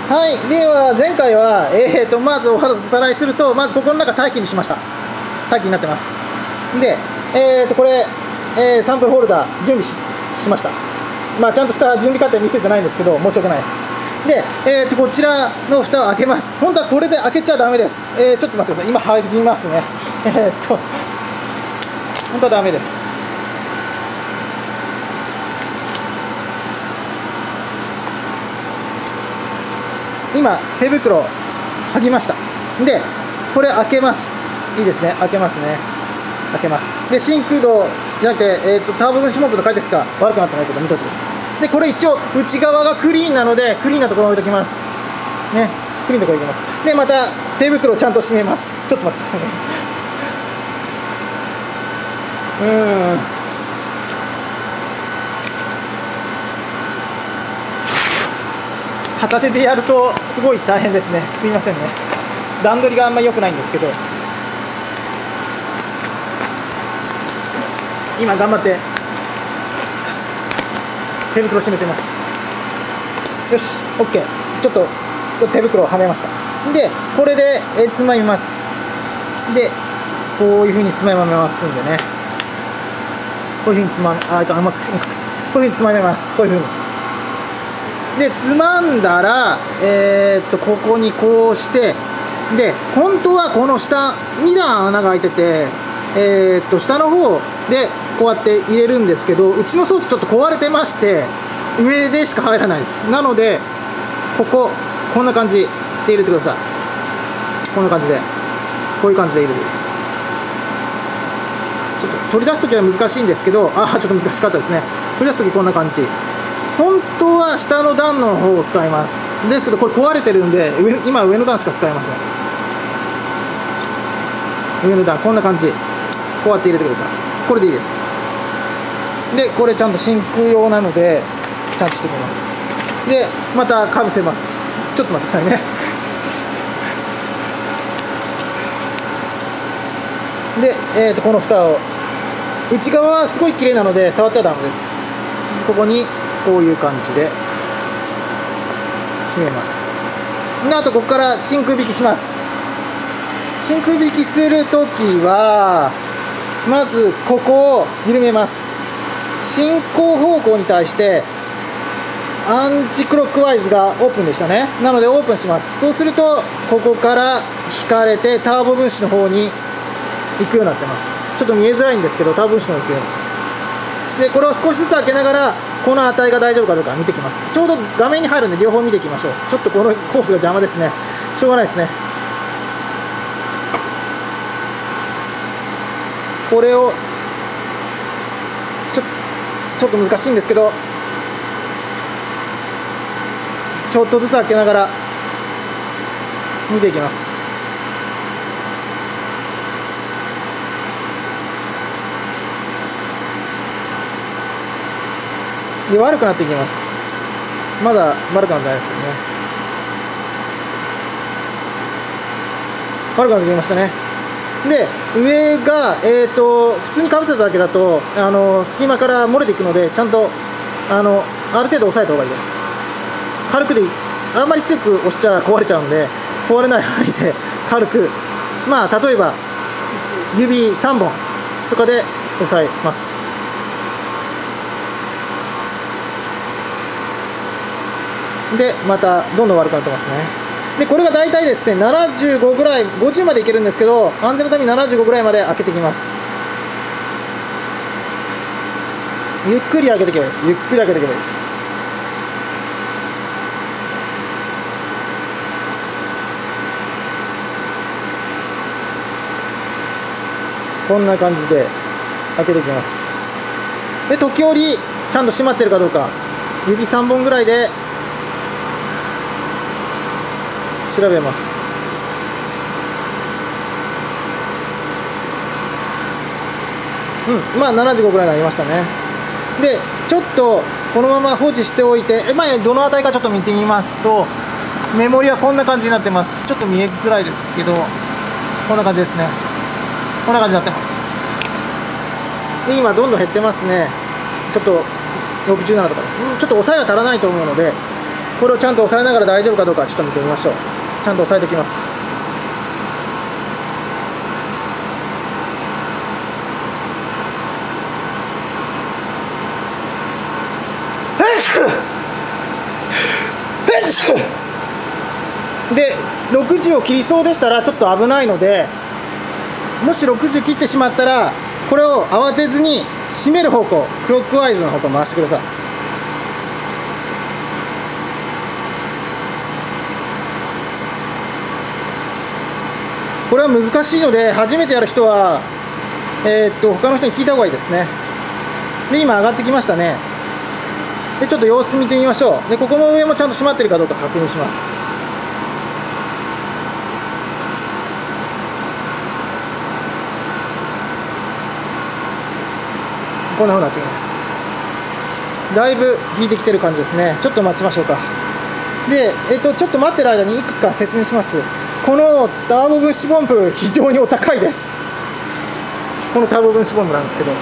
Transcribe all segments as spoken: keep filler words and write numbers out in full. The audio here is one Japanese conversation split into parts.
はい、では前回は、えー、とまずおさらいすると、まずここの中待機にしました。待機になってます。で、えー、とこれ、えー、サンプルホルダー準備 し, しました。まあちゃんとした準備過程見せてないんですけど申し訳ないです。で、えー、とこちらの蓋を開けます。本当はこれで開けちゃダメです。えー、ちょっと待ってください。今入りますね。えー、っと本当はダメです。今手袋剥ぎました。でこれ開けます。いいですね、開けますね、開けます。で真空度じゃなくて、えー、とターボ分子モープの書いてですか悪くなってないけど見といてください。でこれ一応内側がクリーンなのでクリーンなところに置いときますね。クリーンなところに置きます。でまた手袋をちゃんと締めます。ちょっと待ってくださいね。うーん片手でやるとすごい大変ですね。すいませんね。段取りがあんまり良くないんですけど、今頑張って手袋締めてます。よし OK。 ちょっと手袋をはめました。でこれでえつまみます。でこういうふうにつまみますんでね、こういうふうにつまみああ甘くこういうふうにつまみます。こういうふうにでつまんだら、えー、っとここにこうして、で本当はこの下に段穴が開いてて、えー、っと下の方でこうやって入れるんですけど、うちの装置ちょっと壊れてまして上でしか入らないです。なのでこここんな感じで入れてください。こんな感じでこういう感じで入れてください。ちょっと取り出すときは難しいんですけど、ああちょっと難しかったですね。取り出すときこんな感じ。本当は下の段の方を使います。ですけどこれ壊れてるんで上今上の段しか使いません。上の段こんな感じ、こうやって入れてください。これでいいです。でこれちゃんと真空用なのでちゃんとしておきます。でまたかぶせます。ちょっと待ってくださいね。で、えー、とこの蓋を内側はすごい綺麗なので触っちゃダメです。ここにこういう感じで締めます。であとここから真空引きします。真空引きするときはまずここを緩めます。進行方向に対してアンチクロックワイズがオープンでしたね。なのでオープンします。そうするとここから引かれてターボ分子の方に行くようになってます。ちょっと見えづらいんですけどターボ分子の方に行くように。でこれを少しずつ開けながらこの値が大丈夫かどうか見てきます。ちょうど画面に入るんで両方見ていきましょう。ちょっとこのコースが邪魔ですね。しょうがないですね。これをちょちょっと難しいんですけどちょっとずつ開けながら見ていきます。で悪くなっていきます。まだ悪くなってないですけどね。悪くなってきましたね。で上が、えー、と普通にかぶせただけだとあの隙間から漏れていくのでちゃんとあのある程度押さえた方がいいです。軽くでいい。あんまり強く押しちゃ壊れちゃうんで壊れない範囲で軽く、まあ例えば指さんぼんとかで押さえます。でまたどんどん悪くなってますね。でこれが大体ですねななじゅうごぐらいごじゅうまでいけるんですけど安全のためにななじゅうごぐらいまで開けていきます。ゆっくり開けていけばいいです。ゆっくり開けていけばいいです。こんな感じで開けていきます。で時折ちゃんと閉まってるかどうか指さんぼんぐらいで調べます。うんまあななじゅうごぐらいになりましたね。でちょっとこのまま放置しておいて、え、まあ、どの値かちょっと見てみますとメモリはこんな感じになってます。ちょっと見えづらいですけどこんな感じですね。こんな感じになってます。で今どんどん減ってますね。ちょっとろくじゅうななとか、ちょっと抑えが足らないと思うのでこれをちゃんと押さえながら大丈夫かどうかちょっと見てみましょう。ちゃんと押さえておきます。でろくじゅうを切りそうでしたらちょっと危ないので、もしろくじゅう切ってしまったらこれを慌てずに締める方向、クロックワイズの方向回してください。これは難しいので初めてやる人は、えー、っと他の人に聞いた方がいいですね。で今上がってきましたね。でちょっと様子見てみましょう。でここの上もちゃんと閉まってるかどうか確認します。こんな風になってきます。だいぶ引いてきてる感じですね。ちょっと待ちましょうか。で、えっと、ちょっと待ってる間にいくつか説明します。このターボ分子ポンプ非常にお高いです。このターボ分子ポンプなんですけど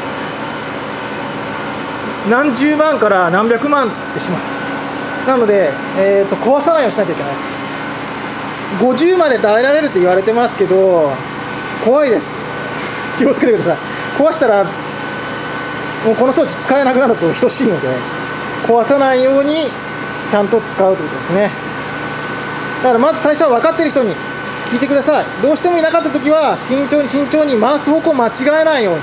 何十万から何百万ってします。なので、えー、と壊さないようにしなきゃいけないです。ごじゅうまで耐えられるって言われてますけど怖いです。気をつけてください。壊したらもうこの装置使えなくなると等しいので壊さないようにちゃんと使うということですね。だからまず最初は分かってる人に聞いてください。どうしてもいなかった時は慎重に慎重に回す方向を間違えないように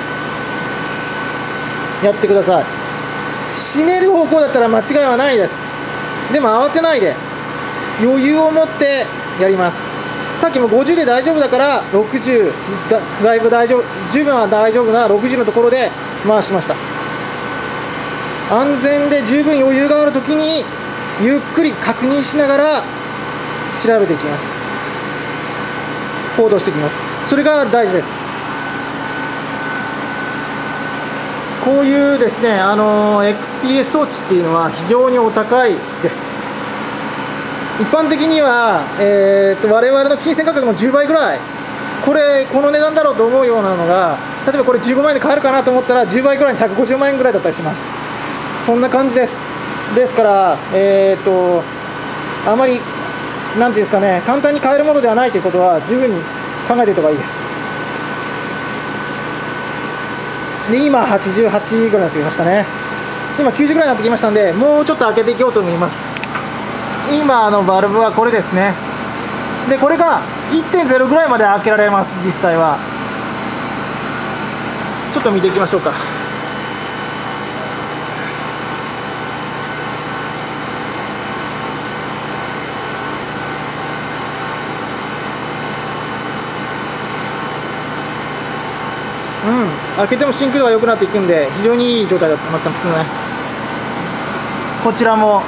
やってください。締める方向だったら間違いはないです。でも慌てないで余裕を持ってやります。さっきもごじゅうで大丈夫だからろくじゅう だ, だいぶ大丈夫十分は大丈夫なろくじゅうのところで回しました。安全で十分余裕があるときにゆっくり確認しながら調べていきます。行動していきます。それが大事です。こういうですね、あの エックスピーエス 装置っていうのは非常にお高いです。一般的には、えー、と我々の金銭価格のじゅうばいぐらい、これこの値段だろうと思うようなのが、例えばこれじゅうごまんえんで買えるかなと思ったらじゅうばいぐらいにひゃくごじゅうまんえんぐらいだったりします。そんな感じです。ですから、えー、とあまりなんていうんですかね、簡単に買えるものではないということは十分に考えておいた方がいいです。で今はちじゅうはちぐらいになってきましたね。今きゅうじゅうぐらいになってきましたので、もうちょっと開けていこうと思います。今のバルブはこれですね。でこれが いってんゼロ ぐらいまで開けられます。実際はちょっと見ていきましょうか。うん、開けてもシンク度が良くなっていくんで非常にいい状態だとなってますね。こちらも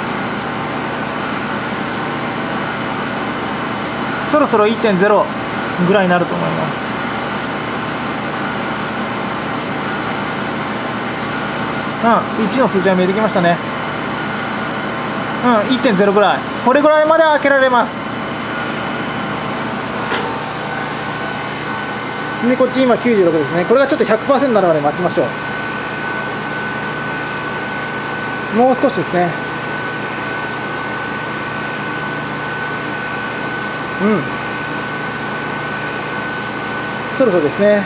そろそろ いってんゼロ ぐらいになると思います。うん、いちの数字が見えてきましたね。うん、いってんゼロ ぐらい、これぐらいまで開けられます。でこっち今きゅうじゅうろくですね。これがちょっと ひゃくパーセント になるまで待ちましょう。もう少しですね。うん、そろそろですね。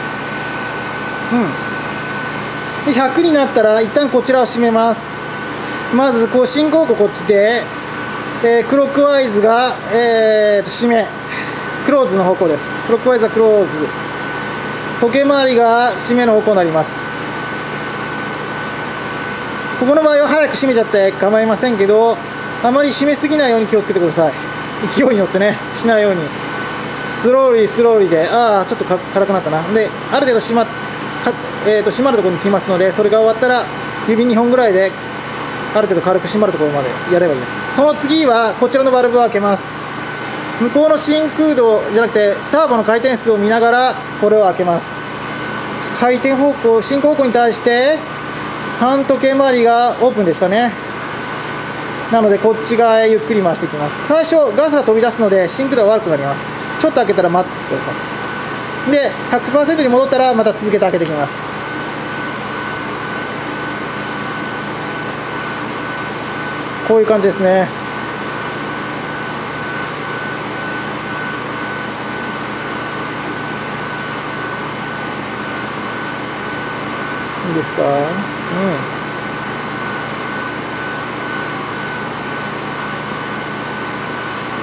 うん、でひゃくになったら一旦こちらを閉めます。まずこう進行方向こっちで、えー、クロックワイズが、えー、と閉め、クローズの方向です。クロックワイズはクローズ、時計回りが閉めの方向になります。ここの場合は早く閉めちゃって構いませんけど、あまり閉めすぎないように気をつけてください。勢いによってねしないようにスローリースローリーで、ああちょっとか硬くなったな。である程度閉ま、か、えー、と閉まるところに来ますので、それが終わったら指にほんぐらいである程度軽く閉まるところまでやればいいです。その次はこちらのバルブを開けます。向こうの真空度じゃなくてターボの回転数を見ながらこれを開けます。回転方向、進行方向に対して半時計回りがオープンでしたね。なのでこっち側へゆっくり回していきます。最初ガスが飛び出すので真空度が悪くなります。ちょっと開けたら待ってください。で ひゃくパーセント に戻ったらまた続けて開けていきます。 こういう感じですね。いいですか。うん。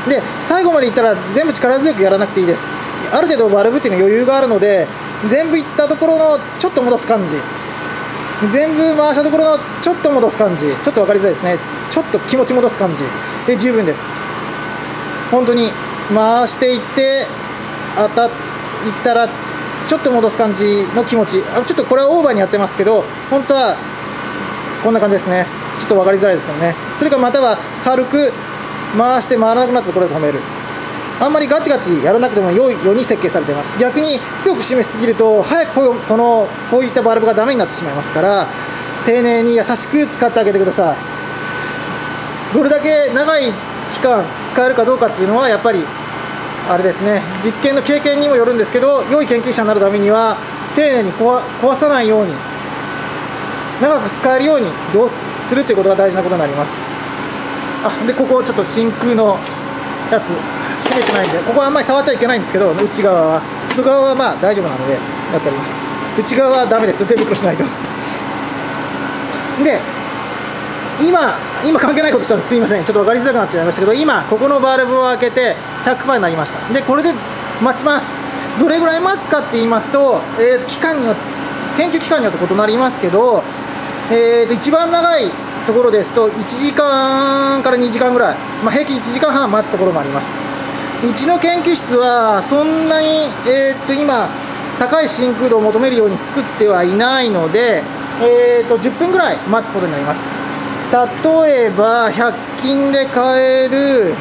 で最後までいったら全部力強くやらなくていいです。ある程度バルブっていうのは余裕があるので、全部いったところのちょっと戻す感じ、全部回したところのちょっと戻す感じ、ちょっと分かりづらいですね。ちょっと気持ち戻す感じで十分です。本当に回していって当たったらちょっと戻す感じの気持ち、あちょっとこれはオーバーにやってますけど、本当はこんな感じですね。ちょっと分かりづらいですからね。それかまたは軽く回して回らなくなったところで止める。あんまりガチガチやらなくても良いように設計されています。逆に強く締めすぎると早くこうこのこういったバルブがダメになってしまいますから、丁寧に優しく使ってあげてください。どれだけ長い期間使えるかどうかっていうのはやっぱりあれですね、実験の経験にもよるんですけど、良い研究者になるためには丁寧に壊壊さないように長く使えるようにどうするということが大事なことになります。あでここちょっと真空のやつ閉めてないんで、ここはあんまり触っちゃいけないんですけど、内側は外側はまあ大丈夫なのでやっております。内側はダメです。手袋しないと。で今今関係ないことしたんです。すいません、ちょっと分かりづらくなっちゃいましたけど、今ここのバルブを開けて ひゃくパーセント になりました。でこれで待ちます。どれぐらい待つかって言いますと、えー、と期間によって研究期間によって異なりますけど、えー、と一番長いところですといちじかんからにじかんぐらい、まあ、平均いちじかんはん待つところもあります。うちの研究室はそんなに、えー、と今高い真空度を求めるように作ってはいないので、えー、とじゅっぷんぐらい待つことになります。例えばひゃく均で買える、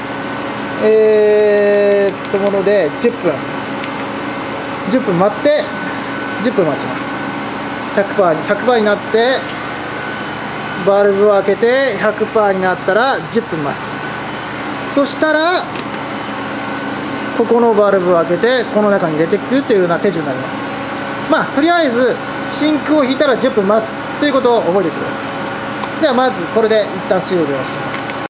えー、とものでじゅっぷんじゅっぷん待ってじゅっぷん待ちます。 ひゃくパーセント に ひゃくパーセント になってバルブを開けて ひゃくパーセント になったらじゅっぷん待つ。そしたらここのバルブを開けてこの中に入れていくというような手順になります。まあとりあえず真空を引いたらじゅっぷん待つということを覚えておいてください。ではまずこれで一旦終了します。